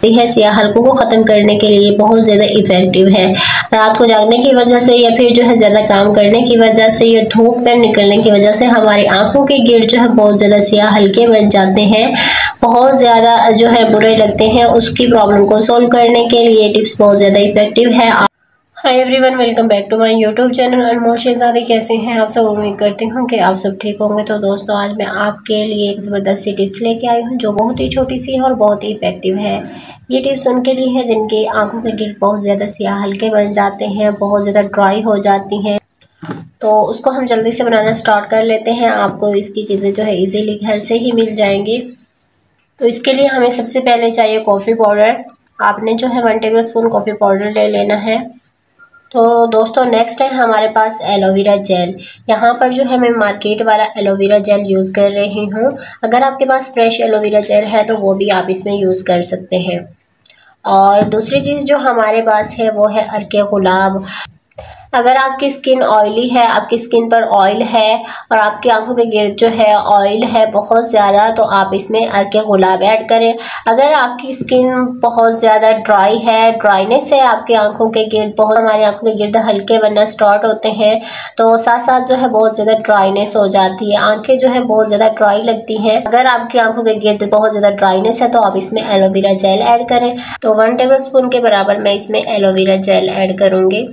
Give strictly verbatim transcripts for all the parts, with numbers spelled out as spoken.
सकती हैं, सियाह हलकों को ख़त्म करने के लिए बहुत ज़्यादा इफ़ेक्टिव है। रात को जागने की वजह से या फिर जो है ज़्यादा काम करने की वजह से या धूप में निकलने की वजह से हमारी आंखों के गिर्द जो है बहुत ज़्यादा सियाह हल्के बन जाते हैं, बहुत ज़्यादा जो है बुरे लगते हैं। उसकी प्रॉब्लम को सॉल्व करने के लिए टिप्स बहुत ज़्यादा इफ़ेक्टिव है। Hi everyone, welcome back to my YouTube channel Anmol Shahzadi. कैसे हैं आप सब? उम्मीद करती हूँ कि आप सब ठीक होंगे। तो दोस्तों, आज मैं आपके लिए एक ज़बरदस्त सी टिप्स लेके आई हूँ जो बहुत ही छोटी सी है और बहुत ही इफेक्टिव है। ये टिप्स उनके लिए है जिनके आंखों के गिर्द बहुत ज़्यादा सियाह हल्के बन जाते हैं, बहुत ज़्यादा ड्राई हो जाती हैं। तो उसको हम जल्दी से बनाना स्टार्ट कर लेते हैं। आपको इसकी चीज़ें जो है ईजीली घर से ही मिल जाएंगी। तो इसके लिए हमें सबसे पहले चाहिए कॉफ़ी पाउडर। आपने जो है one tablespoon coffee powder ले लेना है। तो दोस्तों, नेक्स्ट है हमारे पास एलोवेरा जेल। यहाँ पर जो है मैं मार्केट वाला एलोवेरा जेल यूज़ कर रही हूँ। अगर आपके पास फ्रेश एलोवेरा जेल है तो वो भी आप इसमें यूज़ कर सकते हैं। और दूसरी चीज़ जो हमारे पास है वो है अर्के गुलाब। अगर आपकी स्किन ऑयली है, आपकी स्किन पर ऑयल है और आपकी आंखों के गिर्द जो है ऑयल है बहुत ज़्यादा, तो आप इसमें अर्के गुलाब ऐड करें। अगर आपकी स्किन बहुत ज़्यादा ड्राई है, ड्राइनेस है आपकी आंखों के गिर्द, बहुत हमारी आंखों के गिर्द हल्के बनना स्टार्ट होते हैं, तो साथ साथ जो है बहुत ज़्यादा ड्राइनेस हो जाती है, आंखें जो है बहुत ज़्यादा ड्राई लगती हैं। अगर आपकी आंखों के गिर्द बहुत ज़्यादा ड्राइनेस है तो आप इसमें एलोवेरा जेल ऐड करें। तो वन टेबल स्पून के बराबर मैं इसमें एलोवेरा जेल ऐड करूँगी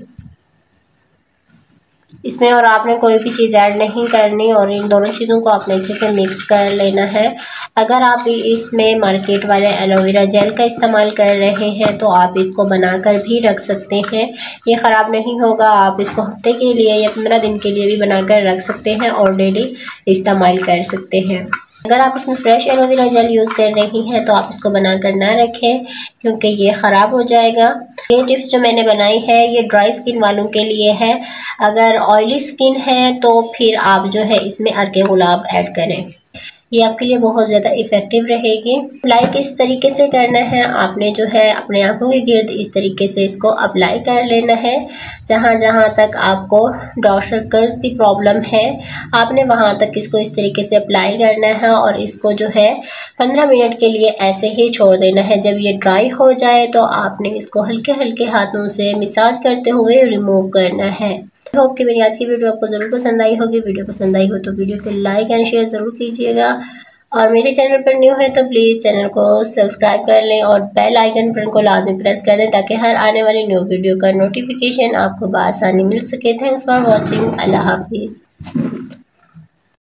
इसमें। और आपने कोई भी चीज़ ऐड नहीं करनी और इन दोनों चीज़ों को आपने अच्छे से मिक्स कर लेना है। अगर आप इसमें मार्केट वाले एलोवेरा जेल का इस्तेमाल कर रहे हैं तो आप इसको बनाकर भी रख सकते हैं, ये ख़राब नहीं होगा। आप इसको हफ्ते के लिए या पंद्रह दिन के लिए भी बनाकर रख सकते हैं और डेली इस्तेमाल कर सकते हैं। अगर आप इसमें फ्रेश एलोवेरा जेल यूज़ कर रही हैं तो आप इसको बनाकर ना रखें क्योंकि ये ख़राब हो जाएगा। ये टिप्स जो मैंने बनाई है ये ड्राई स्किन वालों के लिए है। अगर ऑयली स्किन है तो फिर आप जो है इसमें अर्के गुलाब ऐड करें, ये आपके लिए बहुत ज़्यादा इफ़ेक्टिव रहेगी। अप्लाई किस तरीके से करना है, आपने जो है अपने आंखों के गिर्द इस तरीके से इसको अप्लाई कर लेना है। जहाँ जहाँ तक आपको डार्क सर्कल की प्रॉब्लम है आपने वहाँ तक इसको इस तरीके से अप्लाई करना है और इसको जो है पंद्रह मिनट के लिए ऐसे ही छोड़ देना है। जब ये ड्राई हो जाए तो आपने इसको हल्के हल्के हाथों से मसाज करते हुए रिमूव करना है। होप कि मेरी आज की वीडियो आपको ज़रूर पसंद आई होगी। वीडियो पसंद आई हो तो वीडियो को लाइक एंड शेयर ज़रूर कीजिएगा और मेरे चैनल पर न्यू है तो प्लीज़ चैनल को सब्सक्राइब कर लें और बेल आइकन बटन को लाजमी प्रेस कर दें ताकि हर आने वाली न्यू वीडियो का नोटिफिकेशन आपको बआसानी मिल सके। Thanks for watching. अल्लाह हाफिज़।